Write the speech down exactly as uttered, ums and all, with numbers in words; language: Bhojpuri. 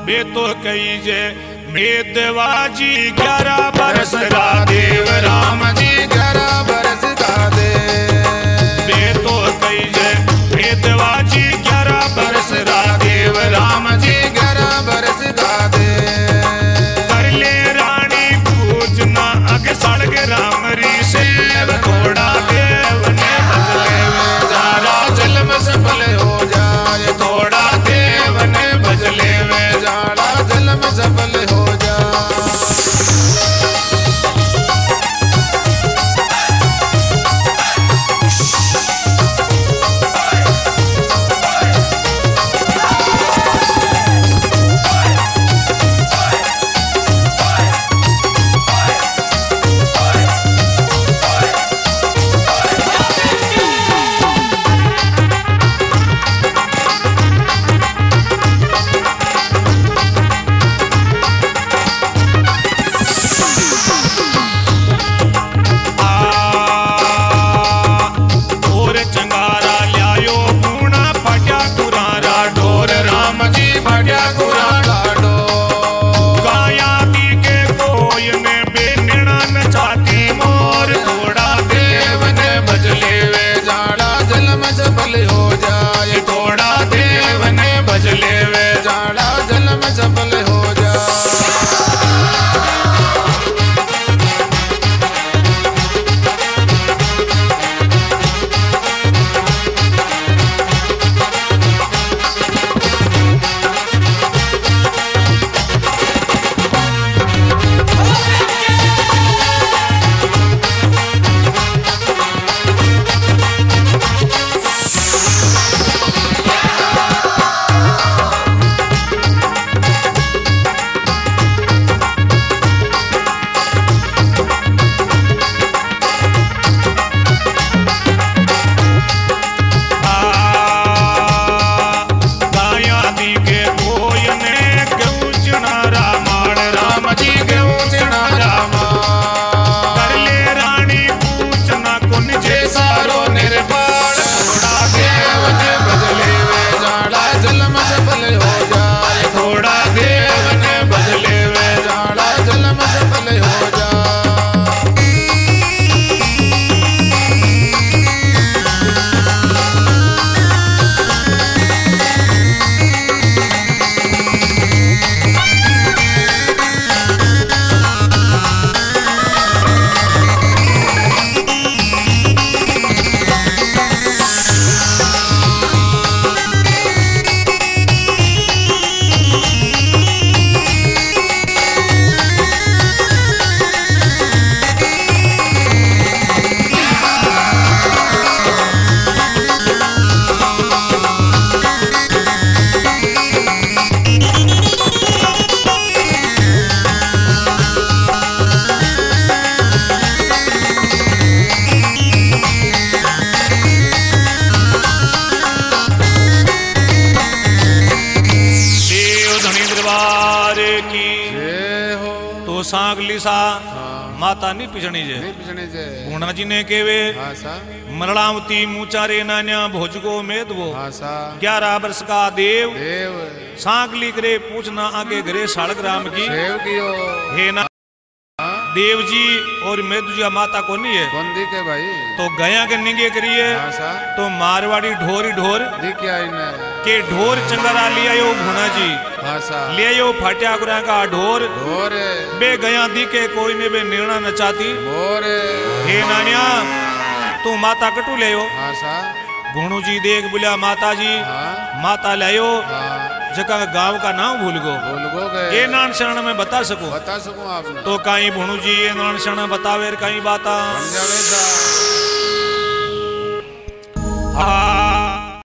बे तो कही जे मेदवा जी ग्यारह बरस का देव राम जी ग्यारह बरस का देव। बे तो कही जे मेदवा जी ग्यारह बरस का देव राम जी ग्यारह बरस का देव। कर ले रानी पूजना अग सड़क राम री सेव थोड़ा देव ने बदले में जारा जन्म सफल हो जाए, थोड़ा देव ने बदले में जारा जन्म सफल हो जाए। सांगली सा माता नहीं पिछणी जे गुणा जी ने केवे मरणावती मुचारे नान्या भोजगो मेदवो ग्यारह वर्ष का देव सांगली करे पूछना आगे घरे सालग्राम की हे ना देव जी और मेदुजिया माता को नहीं है कौन दी के भाई तो गया के निगे करिए तो मारवाड़ी ढोरी ढोर के ढोर चंगरा लिया यो भुना जी ले यो फाट्या गुरा का ढोर ढोर बे गया दी के कोई ने बे निर्णय न चाहती हे नानिया तू माता कटू ले यो भुणू जी देख बोलिया माता जी माता ले यो जका गांव का नाम भूल गो भूल गो ये नान शरण में बता सकूं बता सकूं आपने तो काई भुणू जी ये नान शरण बतावे काई बाता समझावे सा हाँ